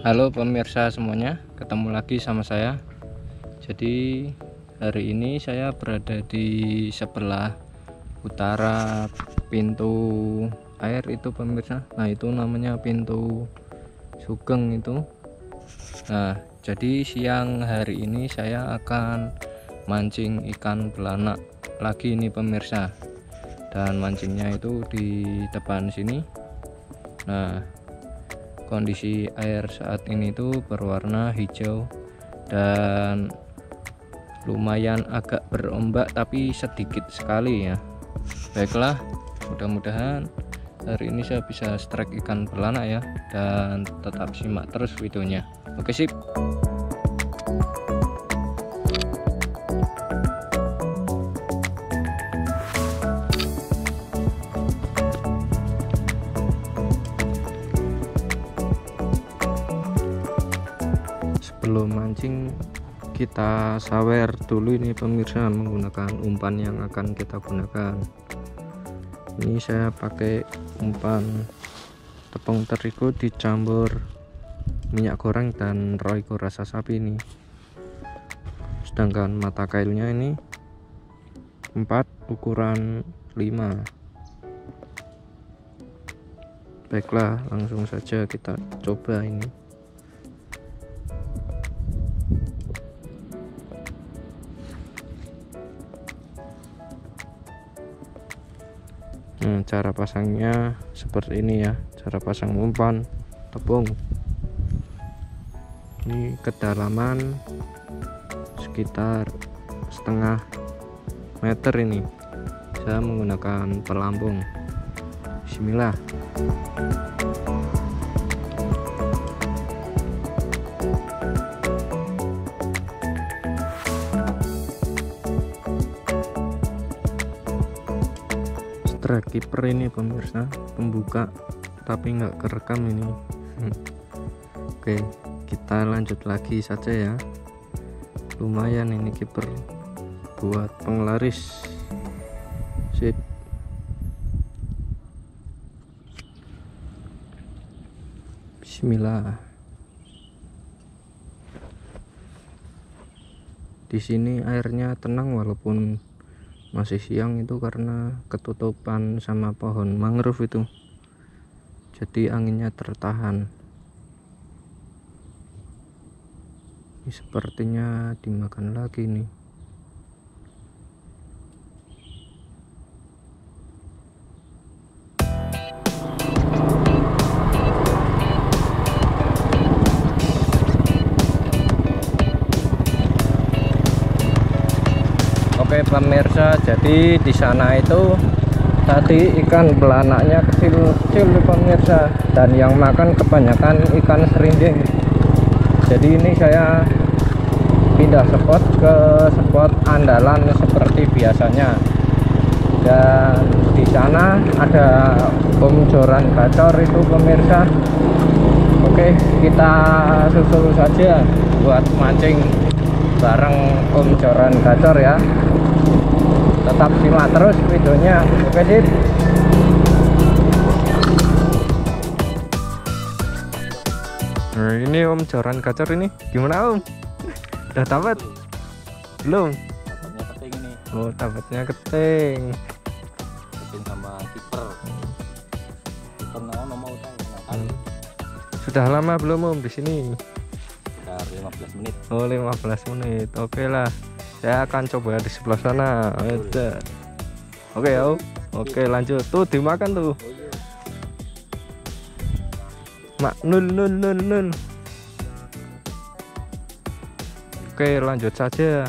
Halo pemirsa semuanya, ketemu lagi sama saya. Jadi hari ini saya berada di sebelah utara pintu air itu pemirsa. Nah itu namanya pintu Sugeng itu. Nah jadi siang hari ini saya akan mancing ikan belanak lagi ini pemirsa. Dan mancingnya itu di depan sini. Nah kondisi air saat ini tuh berwarna hijau dan lumayan agak berombak tapi sedikit sekali ya. Baiklah, mudah-mudahan hari ini saya bisa strike ikan belanak ya, dan tetap simak terus videonya. Oke sip. Sebelum mancing kita sawer dulu ini pemirsa menggunakan umpan yang akan kita gunakan. Ini saya pakai umpan tepung terigu dicampur minyak goreng dan royco rasa sapi ini. Sedangkan mata kailnya ini 4 ukuran 5. Baiklah, langsung saja kita coba ini. Cara pasangnya seperti ini ya, cara pasang umpan tepung. Ini kedalaman sekitar setengah meter ini. Saya menggunakan pelampung. Bismillah. Kiper ini pemirsa, pembuka tapi nggak kerekam ini. Oke, kita lanjut lagi saja ya. Lumayan ini kiper buat penglaris. Sip. Bismillah. Di sini airnya tenang walaupun masih siang itu karena ketutupan sama pohon mangrove itu, jadi anginnya tertahan. Ini sepertinya dimakan lagi nih. Oke pemirsa, jadi di sana itu tadi ikan belanaknya kecil-kecil pemirsa, dan yang makan kebanyakan ikan serinding. Jadi ini saya pindah spot ke spot andalan seperti biasanya, dan di sana ada Om Joran Gacor itu pemirsa. Oke, kita susul saja buat mancing bareng Om Joran Gacor ya. Tetap simak terus videonya. Oke sip. Nah ini Om Joran Gacor ini gimana Om? Udah dapat? Belum? Dapatnya keting ini. Oh dapatnya keting. Keting sama kiper. Kiper mau tanya. Sudah lama belum Om di sini? Sekitar 15 menit. Oh 15 menit. Oke lah. Saya akan coba di sebelah sana. Oke ya Om. Oke lanjut. Tuh dimakan tuh. Mak nul. Oke lanjut saja.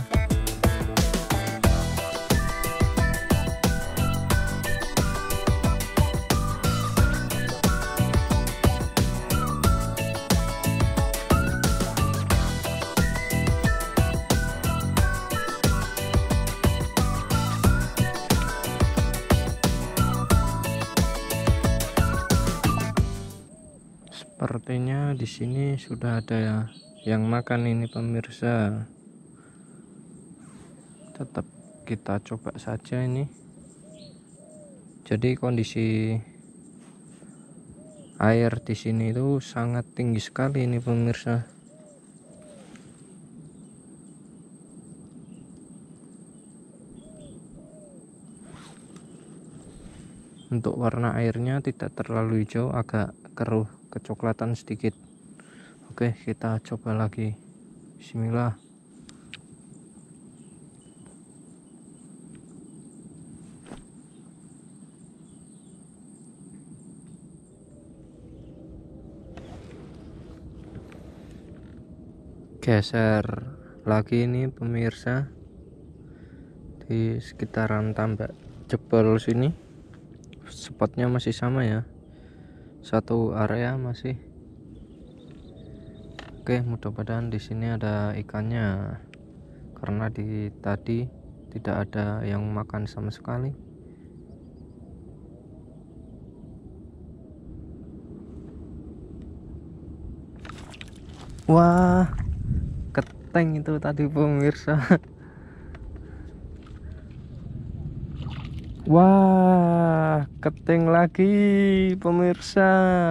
Sepertinya di sini sudah ada ya yang makan ini pemirsa. Tetap kita coba saja ini. Jadi kondisi air di sini itu sangat tinggi sekali ini pemirsa. Untuk warna airnya tidak terlalu hijau, agak keruh kecoklatan sedikit. Oke, kita coba lagi. Bismillah. Geser lagi ini pemirsa, di sekitaran tambak jebol sini. Spotnya masih sama ya, satu area masih. Oke, mudah-mudahan di sini ada ikannya, karena di tadi tidak ada yang makan sama sekali. Wah, keteng itu tadi pemirsa. Wah, keteng lagi pemirsa.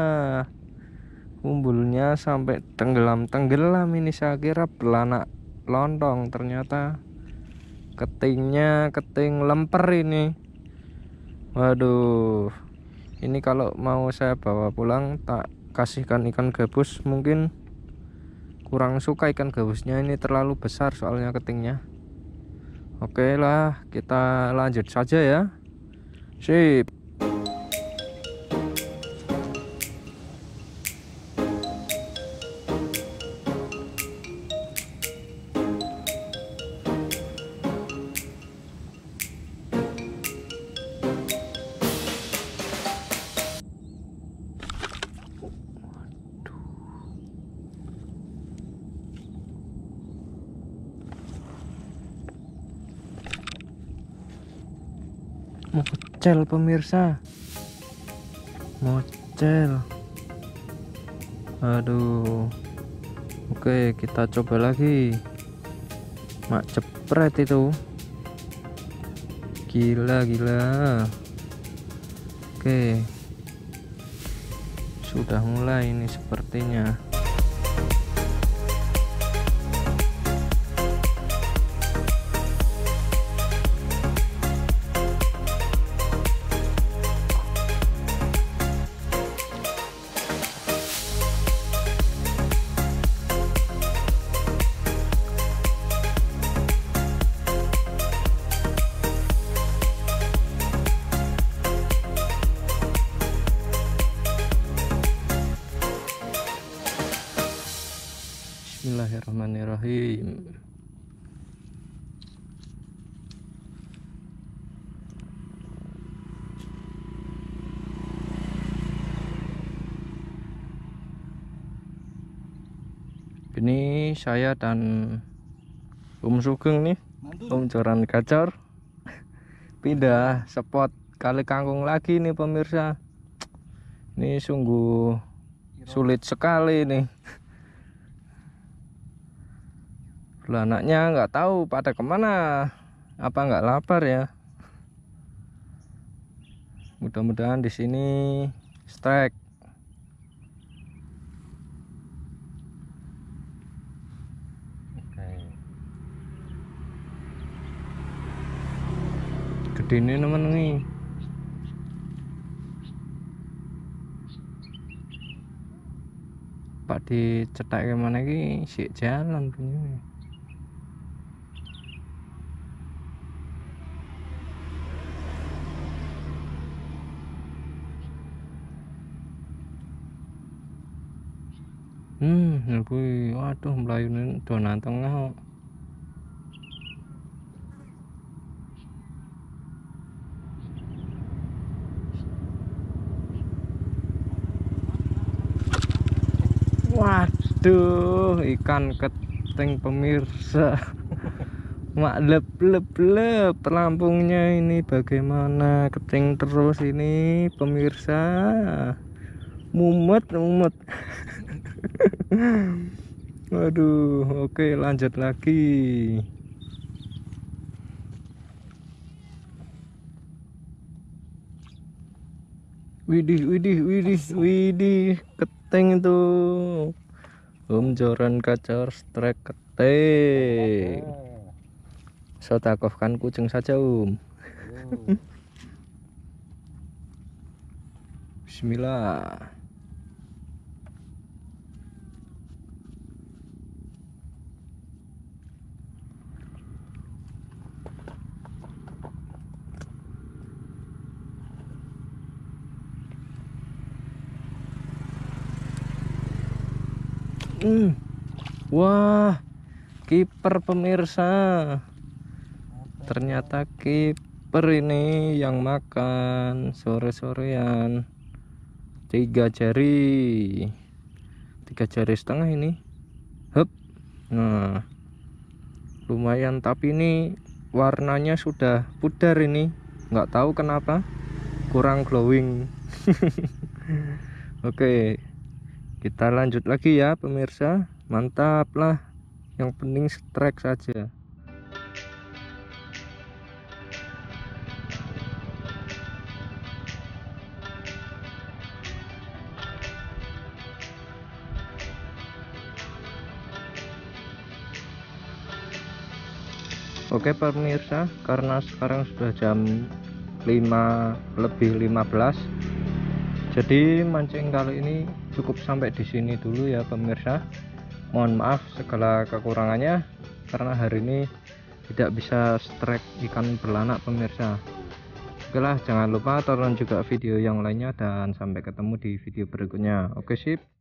Umbulnya sampai tenggelam ini, saya kira belanak lontong, ternyata ketingnya keting lemper ini. Waduh, ini kalau mau saya bawa pulang tak kasihkan ikan gabus, mungkin kurang suka ikan gabusnya, ini terlalu besar soalnya ketingnya. Oke lah, kita lanjut saja ya. Sip. Mocel pemirsa, mocel. Aduh. Oke, kita coba lagi. Mak jepret itu, gila. Oke, sudah mulai ini sepertinya. Bismillahirrahmanirrahim. Ini saya dan Sugeng nih, Joran Gacor, pindah spot kali kangkung lagi nih pemirsa. Ini sungguh sulit sekali nih. Anaknya nggak tahu pada kemana, apa nggak lapar ya. Mudah-mudahan di sini strike. Gede ini teman nih. Pak dicetak kemana lagi si jalan punya. Kuwi waduh mlayune donan tengah. Waduh, ikan keting pemirsa. Mak lep pelampungnya ini, bagaimana keting terus ini pemirsa. Mumet. Waduh, oke lanjut lagi. Widih, widih, widih, widih, keteng itu. Joran kacor strike keteng. Sotakofkan kucing saja Bismillah. Wah, kiper pemirsa. Ternyata kiper ini yang makan sore-sorean. 3 jari 3,5 jari ini. Hup. Nah, lumayan, tapi ini warnanya sudah pudar ini. Nggak tahu kenapa, kurang glowing. Oke, kita lanjut lagi ya pemirsa. Mantap lah, yang penting strike saja. Oke pemirsa, karena sekarang sudah jam 5:15, jadi mancing kali ini cukup sampai di sini dulu ya pemirsa. Mohon maaf segala kekurangannya karena hari ini tidak bisa strike ikan belanak pemirsa. Oke lah, jangan lupa tonton juga video yang lainnya dan sampai ketemu di video berikutnya. Oke, sip.